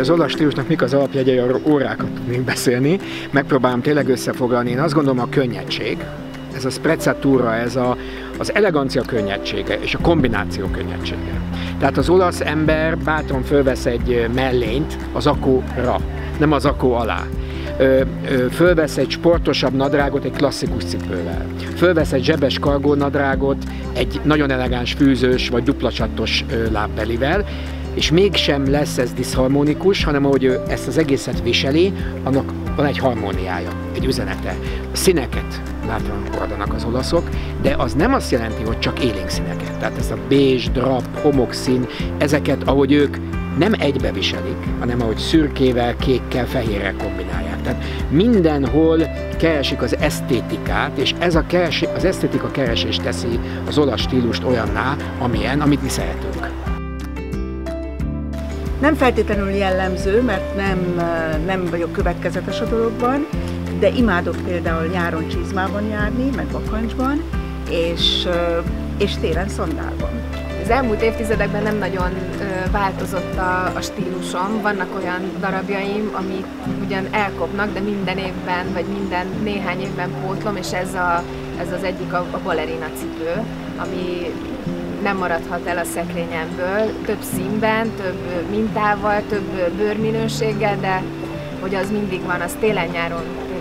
az olasz stílusnak mik az alapjegyei, arról órákat tudnék beszélni. Megpróbálom tényleg összefoglalni. Én azt gondolom, a könnyedség, ez a sprezzatura, ez az elegancia könnyedsége és a kombináció könnyedsége. Tehát az olasz ember bátran fölvesz egy mellényt az akóra, nem az akó alá. Fölvesz egy sportosabb nadrágot egy klasszikus cipővel. Fölvesz egy zsebes kargónadrágot egy nagyon elegáns fűzős vagy duplacsattos lábbelivel, és mégsem lesz ez diszharmonikus, hanem ahogy ő ezt az egészet viseli, annak van egy harmóniája, egy üzenete. A színeket bátran hordanak az olaszok, de az nem azt jelenti, hogy csak élénk színeket. Tehát ez a bézs, drap, homokszín, ezeket, ahogy ők nem egybe viselik, hanem ahogy szürkével, kékkel, fehérrel kombinálják. Tehát mindenhol keresik az esztétikát, és ez az esztétika keresés teszi az olasz stílust olyanná, amit mi szeretünk. Nem feltétlenül jellemző, mert nem vagyok következetes a dologban, de imádok például nyáron csizmában járni, meg bakancsban, és télen szandálban. Az elmúlt évtizedekben nem nagyon változott a stílusom. Vannak olyan darabjaim, amik ugyan elkopnak, de minden évben, vagy minden néhány évben pótlom, és ez az egyik a ballerina cipő, ami nem maradhat el a szekrényemből, több színben, több mintával, több bőrminőséggel, de hogy az mindig van, az télen-nyáron